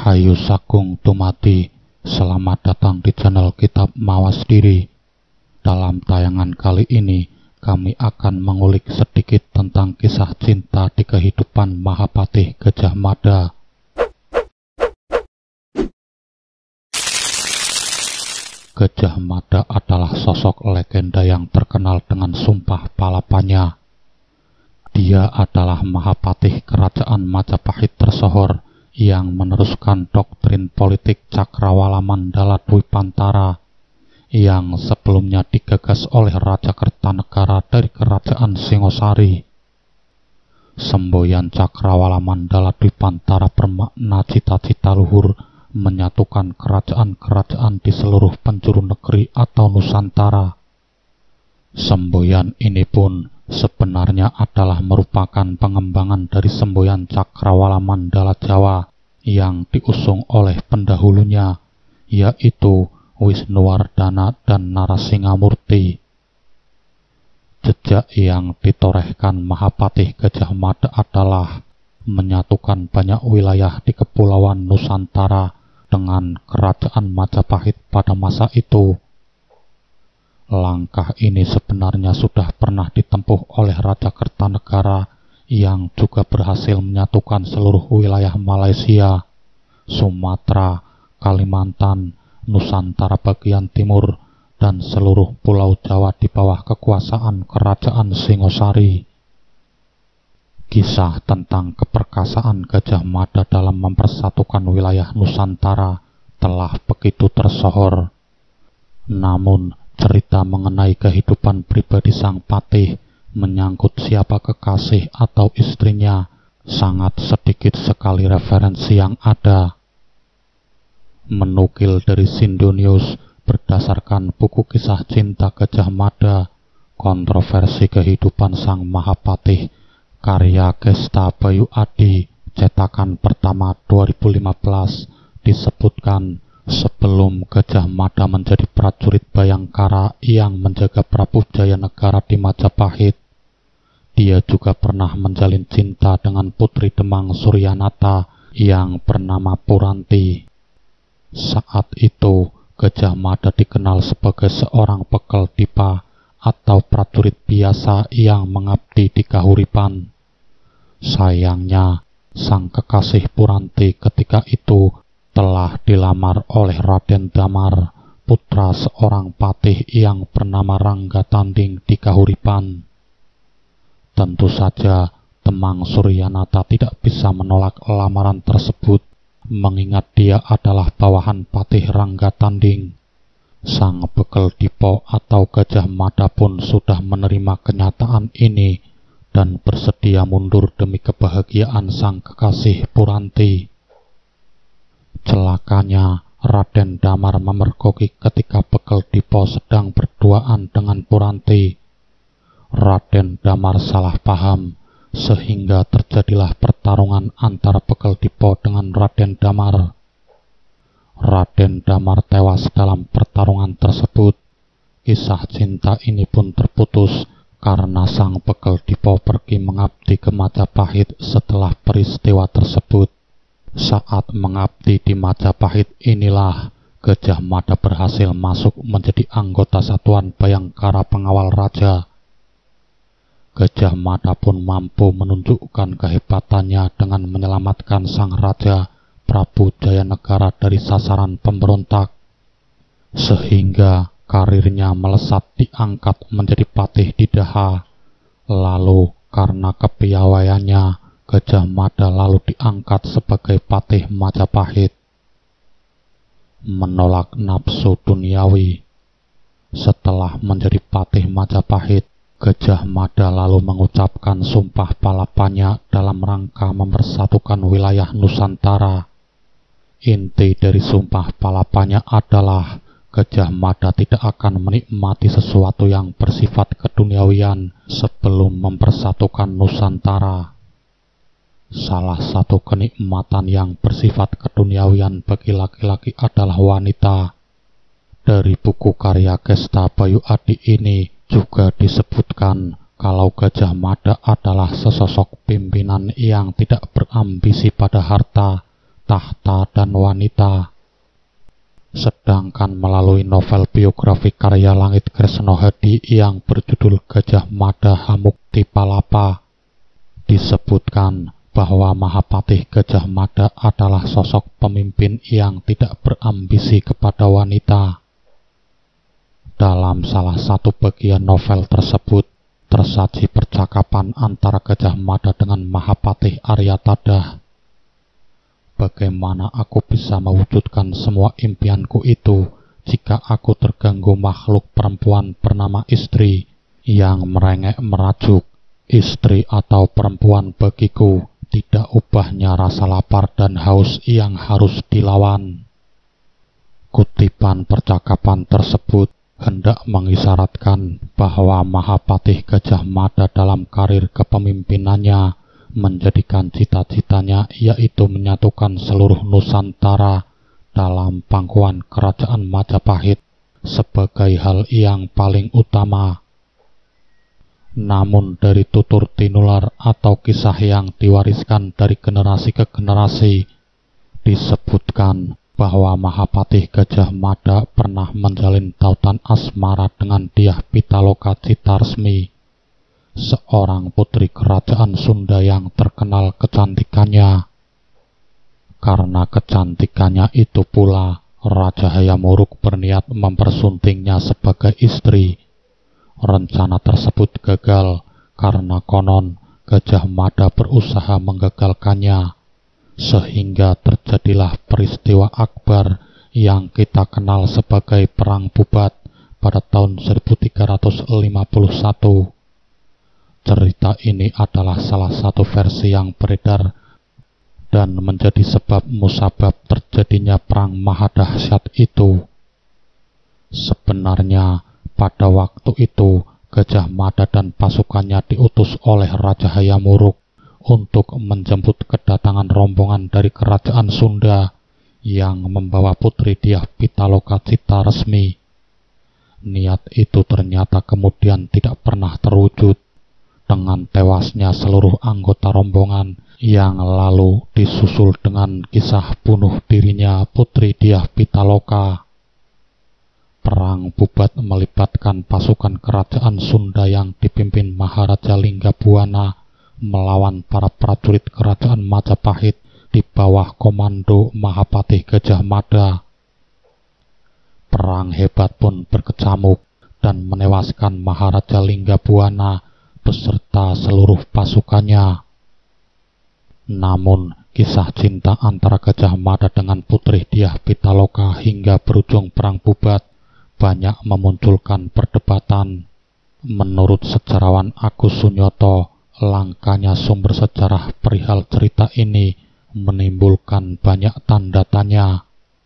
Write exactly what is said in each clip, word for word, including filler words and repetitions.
Rahayu Sagung Dumadi, selamat datang di channel Kitab Mawas Diri. Dalam tayangan kali ini, kami akan mengulik sedikit tentang kisah cinta di kehidupan Mahapatih Gajah Mada. Gajah Mada adalah sosok legenda yang terkenal dengan sumpah palapanya. Dia adalah Mahapatih Kerajaan Majapahit tersohor yang meneruskan doktrin politik Cakrawala Mandala Dwipantara yang sebelumnya digagas oleh Raja Kertanegara dari Kerajaan Singosari. Semboyan Cakrawala Mandala Dwipantara bermakna cita-cita luhur menyatukan kerajaan-kerajaan di seluruh penjuru negeri atau Nusantara. Semboyan ini pun sebenarnya adalah merupakan pengembangan dari semboyan Cakrawala Mandala Jawa yang diusung oleh pendahulunya, yaitu Wisnuwardana dan Narasingamurti. Jejak yang ditorehkan Mahapatih Gajah Mada adalah menyatukan banyak wilayah di Kepulauan Nusantara dengan Kerajaan Majapahit pada masa itu. Langkah ini sebenarnya sudah pernah ditempuh oleh Raja Kertanegara yang juga berhasil menyatukan seluruh wilayah Malaysia, Sumatera, Kalimantan, Nusantara bagian timur, dan seluruh Pulau Jawa di bawah kekuasaan Kerajaan Singosari. Kisah tentang keperkasaan Gajah Mada dalam mempersatukan wilayah Nusantara telah begitu tersohor. Namun, cerita mengenai kehidupan pribadi sang patih menyangkut siapa kekasih atau istrinya sangat sedikit sekali referensi yang ada. Menukil dari Sindonius berdasarkan buku kisah cinta Gajah Mada, kontroversi kehidupan sang Mahapatih, karya Gesta Bayu Adi, cetakan pertama dua ribu lima belas, disebutkan sebelum Gajah Mada menjadi prajurit Bayangkara yang menjaga Prabu Jayanegara di Majapahit, dia juga pernah menjalin cinta dengan putri Demang Suryanata yang bernama Puranti. Saat itu, Gajah Mada dikenal sebagai seorang pekel dipa atau prajurit biasa yang mengabdi di Kahuripan. Sayangnya, sang kekasih Puranti ketika itu telah dilamar oleh Raden Damar, putra seorang patih yang bernama Rangga Tanding di Kahuripan. Tentu saja, Demang Suryanata tidak bisa menolak lamaran tersebut, mengingat dia adalah bawahan patih Rangga Tanding. Sang bekel dipo atau Gajah Mada pun sudah menerima kenyataan ini dan bersedia mundur demi kebahagiaan sang kekasih Puranti. Celakanya, Raden Damar memergoki ketika bekel dipo sedang berduaan dengan Puranti. Raden Damar salah paham, sehingga terjadilah pertarungan antara bekel dipo dengan Raden Damar. Raden Damar tewas dalam pertarungan tersebut. Kisah cinta ini pun terputus karena sang bekel dipo pergi mengabdi ke Majapahit setelah peristiwa tersebut. Saat mengabdi di Majapahit inilah Gajah Mada berhasil masuk menjadi anggota Satuan Bayangkara Pengawal Raja. Gajah Mada pun mampu menunjukkan kehebatannya dengan menyelamatkan sang raja Prabu Jayanegara dari sasaran pemberontak, sehingga karirnya melesat diangkat menjadi patih di Daha. Lalu karena kepiawaiannya, Gajah Mada lalu diangkat sebagai patih Majapahit. Menolak nafsu duniawi. Setelah menjadi patih Majapahit, Gajah Mada lalu mengucapkan sumpah palapanya dalam rangka mempersatukan wilayah Nusantara. Inti dari sumpah palapanya adalah Gajah Mada tidak akan menikmati sesuatu yang bersifat keduniawian sebelum mempersatukan Nusantara. Salah satu kenikmatan yang bersifat keduniawian bagi laki-laki adalah wanita. Dari buku karya Gesta Bayu Adi ini juga disebutkan kalau Gajah Mada adalah sesosok pimpinan yang tidak berambisi pada harta, tahta, cinta dan wanita. Sedangkan melalui novel biografi karya Langit Kresna Hadi yang berjudul Gajah Mada Hamukti Palapa, disebutkan bahwa Mahapatih Gajah Mada adalah sosok pemimpin yang tidak berambisi kepada wanita. Dalam salah satu bagian novel tersebut, tersaji percakapan antara Gajah Mada dengan Mahapatih Aryatada. Bagaimana aku bisa mewujudkan semua impianku itu jika aku terganggu makhluk perempuan bernama istri yang merengek merajuk? Istri atau perempuan bagiku tidak ubahnya rasa lapar dan haus yang harus dilawan. Kutipan percakapan tersebut hendak mengisyaratkan bahwa Mahapatih Gajah Mada dalam karir kepemimpinannya menjadikan cita-citanya yaitu menyatukan seluruh Nusantara dalam pangkuan kerajaan Majapahit sebagai hal yang paling utama. Namun dari tutur tinular atau kisah yang diwariskan dari generasi ke generasi, disebutkan bahwa Mahapatih Gajah Mada pernah menjalin tautan asmara dengan Dyah Pitaloka Citaresmi, seorang putri kerajaan Sunda yang terkenal kecantikannya. Karena kecantikannya itu pula, Raja Hayamuruk berniat mempersuntingnya sebagai istri. Rencana tersebut gagal karena konon Gajah Mada berusaha menggagalkannya, sehingga terjadilah peristiwa akbar yang kita kenal sebagai Perang Pubat pada tahun seribu tiga ratus lima puluh satu. Cerita ini adalah salah satu versi yang beredar dan menjadi sebab musabab terjadinya perang mahadahsyat itu. Sebenarnya pada waktu itu Gajah Mada dan pasukannya diutus oleh Raja Hayamuruk untuk menjemput kedatangan rombongan dari kerajaan Sunda yang membawa putri Dyah Pitaloka Citaresmi. Niat itu ternyata kemudian tidak pernah terwujud, dengan tewasnya seluruh anggota rombongan yang lalu disusul dengan kisah bunuh dirinya putri Dyah Pitaloka. Perang Pubat melibatkan pasukan kerajaan Sunda yang dipimpin Maharaja Linggabuana melawan para prajurit kerajaan Majapahit di bawah komando Mahapatih Gajah Mada. Perang hebat pun berkecamuk dan menewaskan Maharaja Linggabuana beserta seluruh pasukannya. Namun, kisah cinta antara Gajah Mada dengan putri Dyah Pitaloka hingga berujung Perang Pubat banyak memunculkan perdebatan. Menurut sejarawan Agus Sunyoto, langkanya sumber sejarah perihal cerita ini menimbulkan banyak tanda tanya.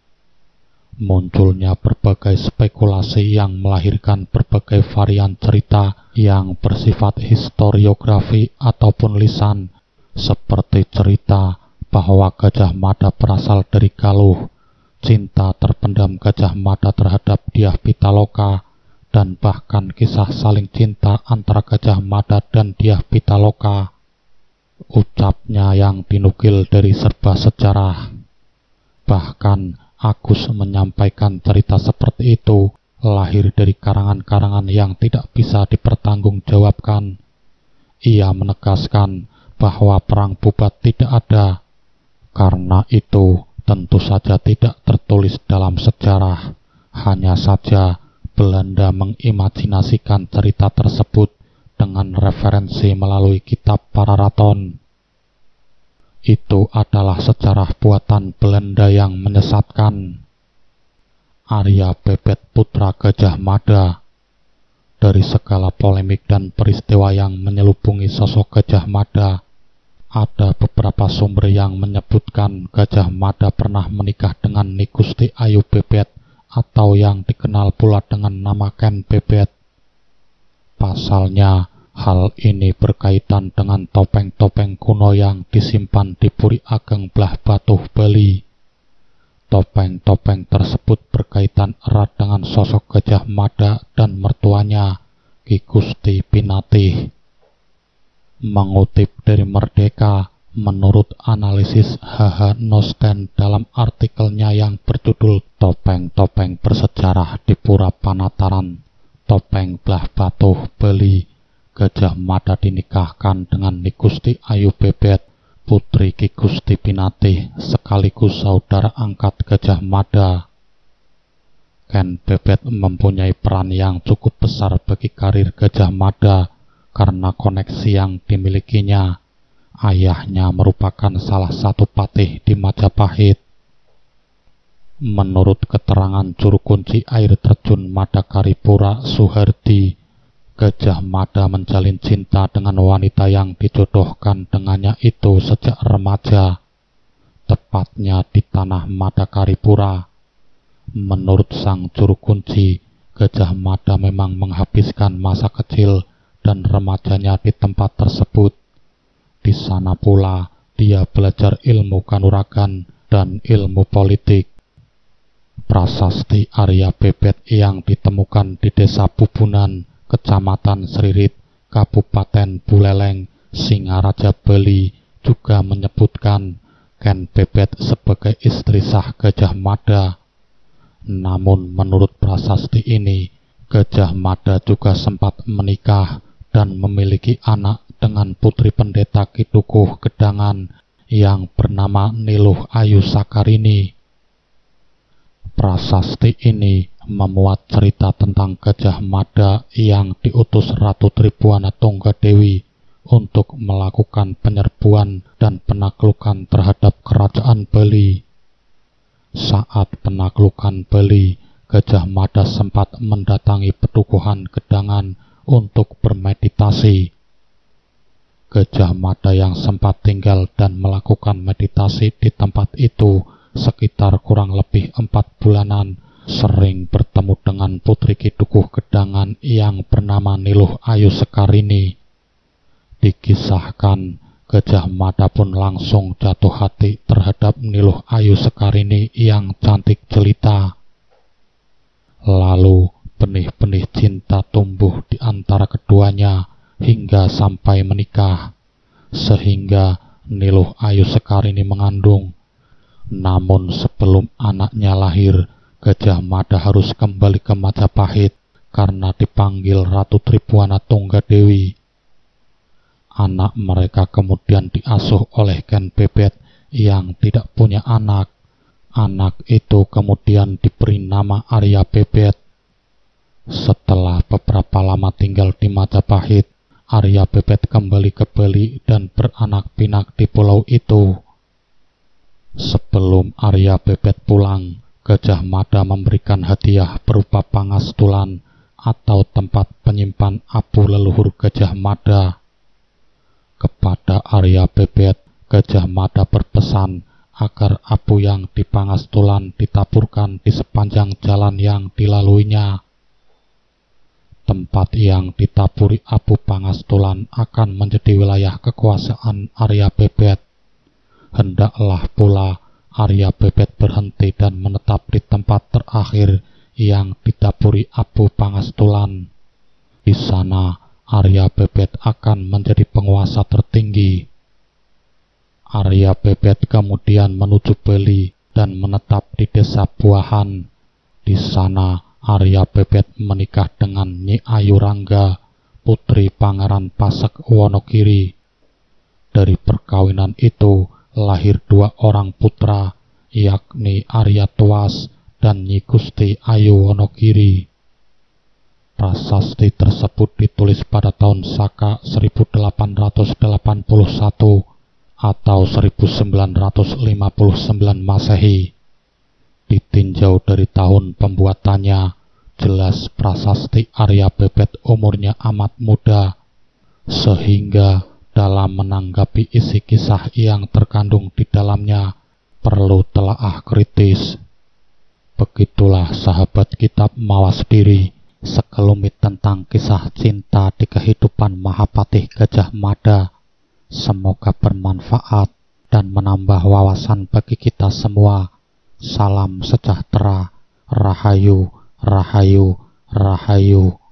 Munculnya berbagai spekulasi yang melahirkan berbagai varian cerita yang bersifat historiografi ataupun lisan, seperti cerita bahwa Gajah Mada berasal dari Galuh, cinta terpendam Gajah Mada terhadap Dyah Pitaloka, dan bahkan kisah saling cinta antara Gajah Mada dan Dyah Pitaloka. Ucapnya yang dinukil dari serba sejarah. Bahkan Agus menyampaikan cerita seperti itu lahir dari karangan-karangan yang tidak bisa dipertanggungjawabkan. Ia menegaskan bahwa Perang Pubat tidak ada. Karena itu tentu saja tidak tertulis dalam sejarah. Hanya saja Belanda mengimajinasikan cerita tersebut dengan referensi melalui kitab Pararaton. Itu adalah sejarah buatan Belanda yang menyesatkan. Arya Bebet putra Gajah Mada. Dari segala polemik dan peristiwa yang menyelubungi sosok Gajah Mada, ada beberapa sumber yang menyebutkan Gajah Mada pernah menikah dengan Nyi Gusti Ayu Bebet atau yang dikenal pula dengan nama Ken Bebet. Pasalnya, hal ini berkaitan dengan topeng-topeng kuno yang disimpan di Puri Ageng Blah Batuh, Bali. Topeng-topeng tersebut berkaitan erat dengan sosok Gajah Mada dan mertuanya, Ki Gusti Pinatih. Mengutip dari Merdeka, Menurut analisis H H Nosten dalam artikelnya yang berjudul Topeng-Topeng Bersejarah di Pura Panataran, Topeng Blah Batuh Beli, Gajah Mada dinikahkan dengan Nyi Gusti Ayu Bebet, putri Ki Gusti Pinatih sekaligus saudara angkat Gajah Mada. Ken Bebet mempunyai peran yang cukup besar bagi karir Gajah Mada karena koneksi yang dimilikinya. Ayahnya merupakan salah satu patih di Majapahit. Menurut keterangan juru kunci air terjun Madakaripura Suhardi, Gajah Mada menjalin cinta dengan wanita yang dijodohkan dengannya itu sejak remaja, tepatnya di tanah Madakaripura. Menurut sang juru kunci, Gajah Mada memang menghabiskan masa kecil dan remajanya di tempat tersebut. Di sana pula dia belajar ilmu kanuragan dan ilmu politik. Prasasti Arya Bebet yang ditemukan di Desa Bubunan, Kecamatan Sririt, Kabupaten Buleleng, Singaraja Bali juga menyebutkan Ken Bebet sebagai istri sah Gajah Mada. Namun menurut prasasti ini, Gajah Mada juga sempat menikah dan memiliki anak dengan putri pendeta Kitukuh Gedangan yang bernama Niluh Ayu Sakarini. Prasasti ini memuat cerita tentang Gajah Mada yang diutus Ratu Tribuana Tunggadewi untuk melakukan penyerbuan dan penaklukan terhadap kerajaan Bali. Saat penaklukan Bali, Gajah Mada sempat mendatangi Petukuhan Gedangan untuk bermeditasi. Gajah Mada yang sempat tinggal dan melakukan meditasi di tempat itu sekitar kurang lebih empat bulanan, sering bertemu dengan putri Kitukuh Gedangan yang bernama Niluh Ayu Sakarini. Dikisahkan, Gajah Mada pun langsung jatuh hati terhadap Niluh Ayu Sakarini yang cantik jelita. Lalu benih-benih cinta tumbuh di antara keduanya hingga sampai menikah, sehingga Niluh Ayu Sakarini mengandung. Namun sebelum anaknya lahir, Gajah Mada harus kembali ke Majapahit karena dipanggil Ratu Tribuana Tunggadewi. Anak mereka kemudian diasuh oleh Ken Bebet yang tidak punya anak. Anak itu kemudian diberi nama Arya Bebet. Setelah beberapa lama tinggal di Majapahit, Arya Bebet kembali ke Bali dan beranak pinak di pulau itu. Sebelum Arya Bebet pulang, Gajah Mada memberikan hadiah berupa pangastulan atau tempat penyimpan abu leluhur Gajah Mada. Kepada Arya Bebet, Gajah Mada berpesan agar abu yang dipangastulan ditaburkan di sepanjang jalan yang dilaluinya. Tempat yang ditaburi abu pangastulan akan menjadi wilayah kekuasaan Arya Bebet. Hendaklah pula Arya Bebet berhenti dan menetap di tempat terakhir yang ditaburi abu pangastulan. Di sana, Arya Bebet akan menjadi penguasa tertinggi. Arya Bebet kemudian menuju Bali dan menetap di Desa Buahan. Di sana, Arya Bebet menikah dengan Nyi Ayu Rangga, putri Pangeran Pasek Wonogiri. Dari perkawinan itu lahir dua orang putra, yakni Arya Tuas dan Nyi Gusti Ayu Wonogiri. Prasasti tersebut ditulis pada tahun Saka seribu delapan ratus delapan puluh satu atau seribu sembilan ratus lima puluh sembilan Masehi. Ditinjau dari tahun pembuatannya, jelas prasasti Arya Bebet umurnya amat muda, sehingga dalam menanggapi isi kisah yang terkandung di dalamnya perlu telaah kritis. Begitulah sahabat kitab Mawas Diri, sekelumit tentang kisah cinta di kehidupan Mahapatih Gajah Mada. Semoga bermanfaat dan menambah wawasan bagi kita semua. Salam sejahtera, Rahayu, Rahayu, Rahayu.